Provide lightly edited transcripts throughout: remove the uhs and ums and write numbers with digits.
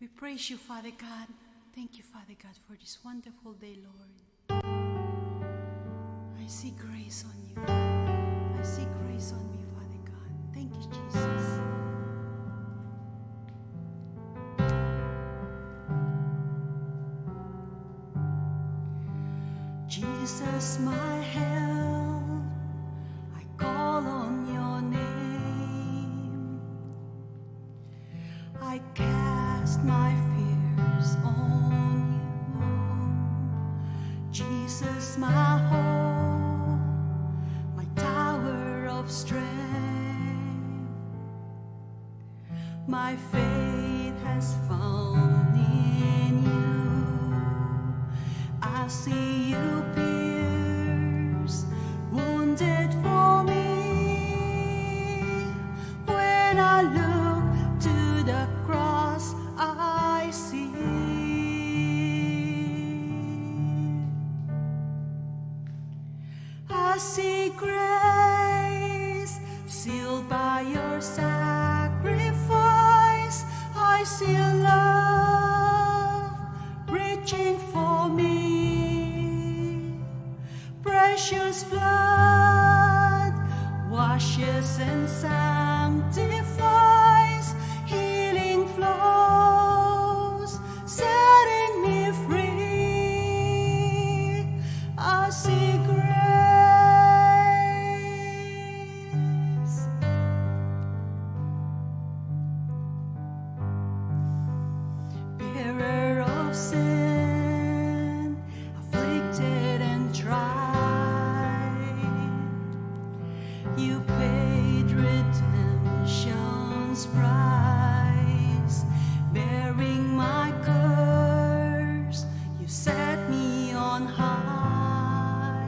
We praise you, Father God. Thank you, Father God, for this wonderful day, Lord. I see grace on you. I see grace on me, Father God. Thank you, Jesus. Jesus, my help, I call on your name. I cast my fears on you. Jesus, my hope, my tower of strength. My faith has found in you. I see you pierced, wounded for me. When I look to the cross, I see. I see grace sealed by your sacrifice. I see love reaching for me. Precious blood washes and sanctifies. Healing flows, setting me free. I see grace. Bearer of sin, afflicted and tried, you paid redemption's price. Bearing my curse, you set me on high.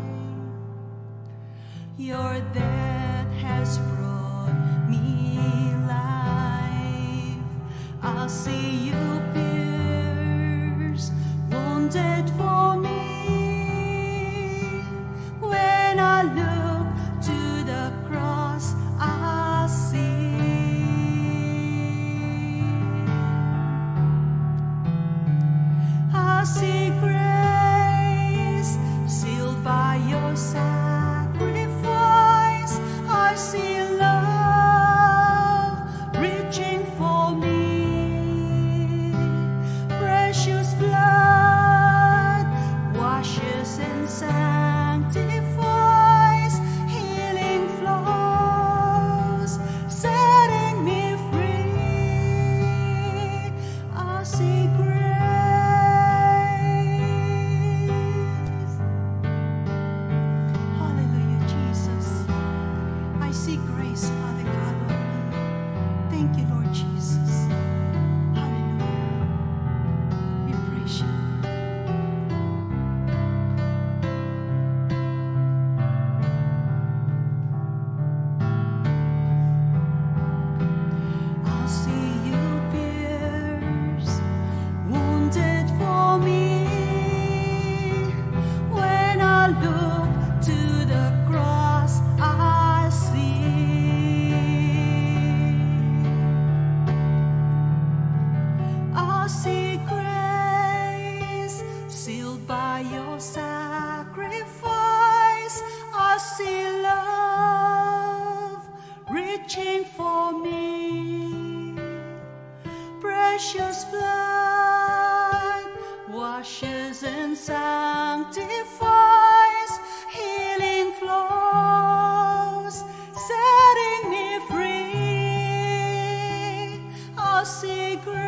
Your death has brought me life. I'll see you pierced, wounded for me. When I look to the cross, I see. I see grace sealed by your sacrifice. I see love reaching for me. Precious blood washes and sanctifies. Healing flows, setting me free. I see grace. Hallelujah, Jesus. I see grace, Father God, on me. Thank you, Lord Jesus. Hallelujah. We praise you. I'll see you pierced, wounded for me. When I look to the cross, I see. I see grace sealed by your sacrifice. I see love reaching for me. Precious blood washes and sanctifies. Healing flows, setting me free. I see grace.